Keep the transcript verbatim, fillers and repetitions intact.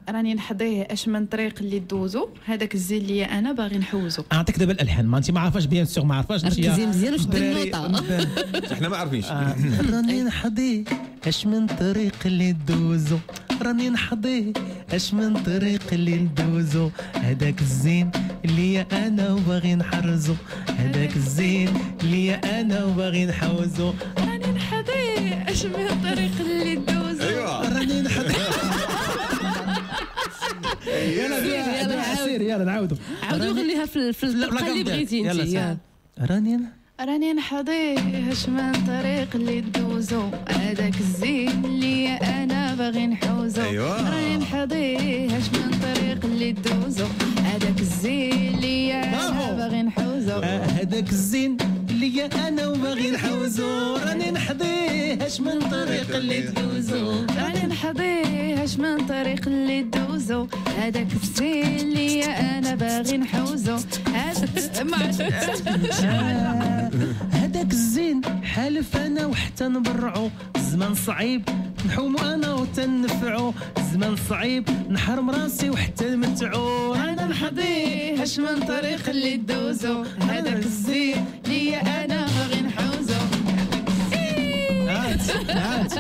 راني نحضيه اش من طريق اللي دوزو هذاك الزين اللي انا باغي نحوزو. اعطيك دابا الالحان ما انت ما عارفاش بيان سور ما عارفاش ركزي مزيان وشد النوطه. احنا ما عارفينش. راني نحضيه اش من طريق اللي دوزو راني نحضيه اش من طريق اللي ندوزو هذاك الزين اللي انا وباغي نحرزو هذاك الزين اللي انا وباغي نحوزو راني نحضيه اش من طريق اللي دوزو. ايوا راني نحضيه. يلا يلا سير يلا نعاودوا عاودوا غنيها في في الطريقه اللي بغيتي انت. راني راني نحضيه اش من طريق اللي دوزو هذاك الزين اللي انا باغي نحوزو. أيوة. راني نحضيه اش من طريق اللي دوزو هذاك الزين اللي انا باغي نحوزو. هذاك الزين اللي انا وباغي نحوزو راني نحضيه اش من طريق اللي دوزو راني نحضيه اش من طريق اللي دوزو هذاك الزين اللي انا باغي نحوزو. هذاك الزين حالف انا وحتى نبرعو الزمان صعيب نحومو انا وتنفعو الزمان صعيب نحرم راسي وحتى نمتعو. انا نحضيه اش من طريق اللي دوزو هذاك الزين اللي انا باغي نحوزو. هات هات